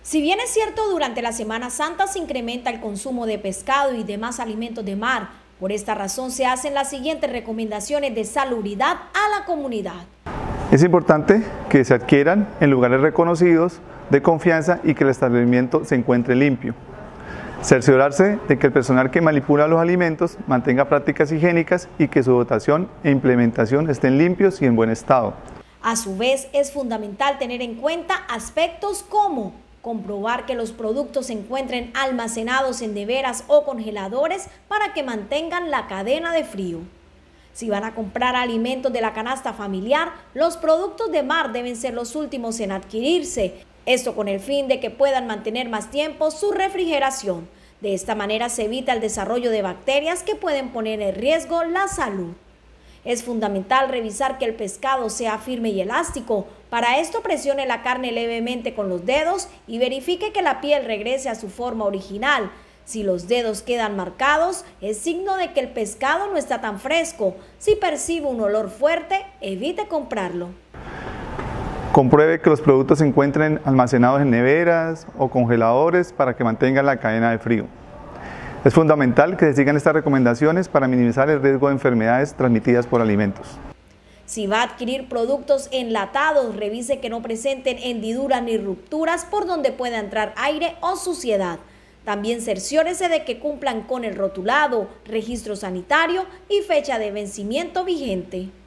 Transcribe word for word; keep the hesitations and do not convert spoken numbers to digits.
Si bien es cierto, durante la Semana Santa se incrementa el consumo de pescado y demás alimentos de mar. Por esta razón se hacen las siguientes recomendaciones de salubridad a la comunidad. Es importante que se adquieran en lugares reconocidos, de confianza y que el establecimiento se encuentre limpio. Cerciorarse de que el personal que manipula los alimentos mantenga prácticas higiénicas y que su dotación e implementación estén limpios y en buen estado. A su vez, es fundamental tener en cuenta aspectos como comprobar que los productos se encuentren almacenados en neveras o congeladores para que mantengan la cadena de frío. Si van a comprar alimentos de la canasta familiar, los productos de mar deben ser los últimos en adquirirse. Esto con el fin de que puedan mantener más tiempo su refrigeración. De esta manera se evita el desarrollo de bacterias que pueden poner en riesgo la salud. Es fundamental revisar que el pescado sea firme y elástico. Para esto presione la carne levemente con los dedos y verifique que la piel regrese a su forma original. Si los dedos quedan marcados, es signo de que el pescado no está tan fresco. Si percibe un olor fuerte, evite comprarlo. Compruebe que los productos se encuentren almacenados en neveras o congeladores para que mantengan la cadena de frío. Es fundamental que se sigan estas recomendaciones para minimizar el riesgo de enfermedades transmitidas por alimentos. Si va a adquirir productos enlatados, revise que no presenten hendiduras ni rupturas por donde pueda entrar aire o suciedad. También cerciórese de que cumplan con el rotulado, registro sanitario y fecha de vencimiento vigente.